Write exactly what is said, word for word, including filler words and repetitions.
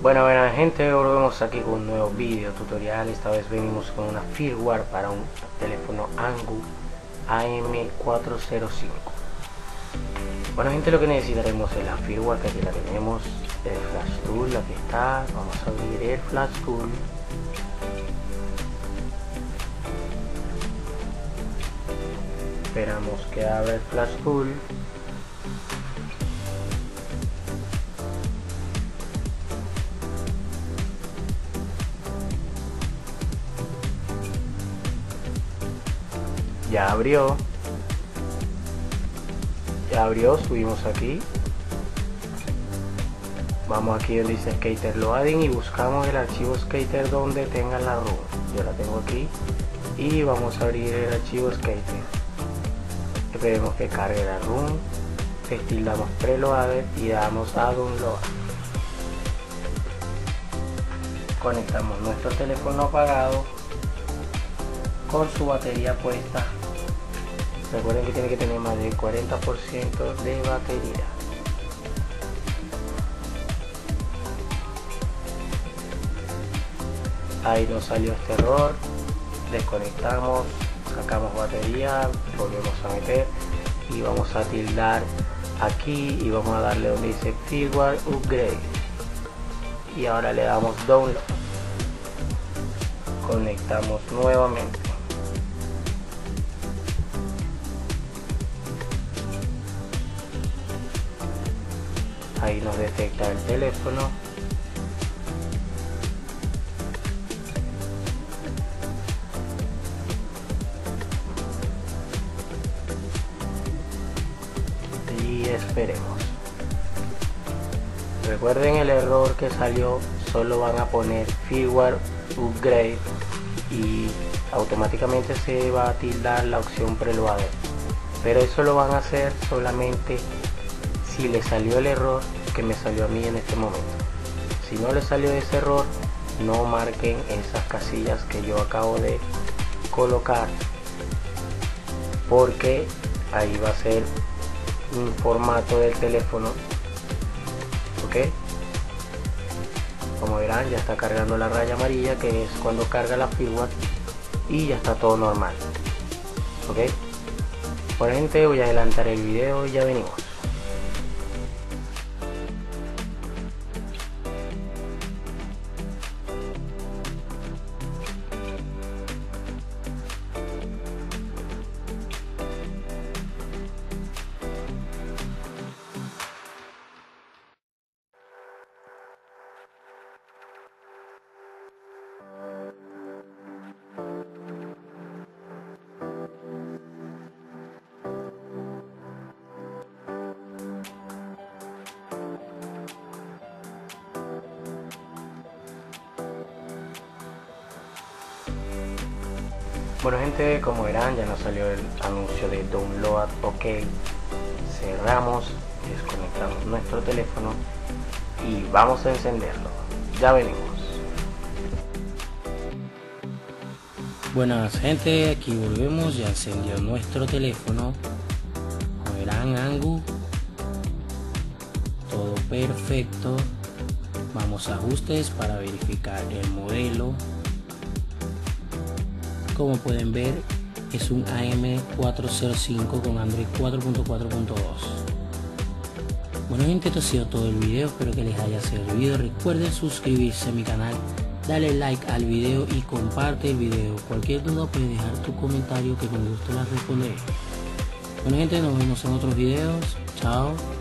Bueno, bueno gente, volvemos aquí con un nuevo video tutorial. Esta vez venimos con una firmware para un teléfono Angu A M cuatrocientos cinco. Bueno gente, lo que necesitaremos es la firmware, que aquí la tenemos, el flash tool, aquí está. Vamos a abrir el flash tool. Esperamos que abra el flash tool. Ya abrió, ya abrió, subimos aquí, vamos aquí donde dice Skater Loading y buscamos el archivo Skater donde tenga la ROM. Yo la tengo aquí y vamos a abrir el archivo Skater. Esperemos que cargue la ROM, damos preloader y damos a download. Conectamos nuestro teléfono apagado con su batería puesta. Recuerden que tiene que tener más del cuarenta por ciento de batería. Ahí nos salió este error. Desconectamos, sacamos batería, volvemos a meter y vamos a tildar aquí y vamos a darle donde dice firmware upgrade y ahora le damos download. Conectamos nuevamente. Ahí nos detecta el teléfono. Y esperemos. Recuerden el error que salió, solo van a poner firmware upgrade y automáticamente se va a tildar la opción preloader, pero eso lo van a hacer solamente si le salió el error que me salió a mí en este momento. Si no le salió ese error, no marquen esas casillas que yo acabo de colocar, porque ahí va a ser un formato del teléfono. Ok, como verán, ya está cargando la raya amarilla, que es cuando carga la firmware, y ya está todo normal. Ok, bueno gente, voy a adelantar el video y ya venimos. Bueno gente, como verán, ya nos salió el anuncio de download. Ok, cerramos, desconectamos nuestro teléfono y vamos a encenderlo. Ya venimos. Buenas gente, aquí volvemos. Ya encendió nuestro teléfono. Como verán, Angu, todo perfecto. Vamos a ajustes para verificar el modelo. Como pueden ver, es un A M cuatrocientos cinco con Android cuatro punto cuatro punto dos. Bueno gente, esto ha sido todo el video, espero que les haya servido. Recuerden suscribirse a mi canal, dale like al video y comparte el video. Cualquier duda puedes dejar tu comentario que con gusto las responderé. Bueno gente, nos vemos en otros videos. Chao.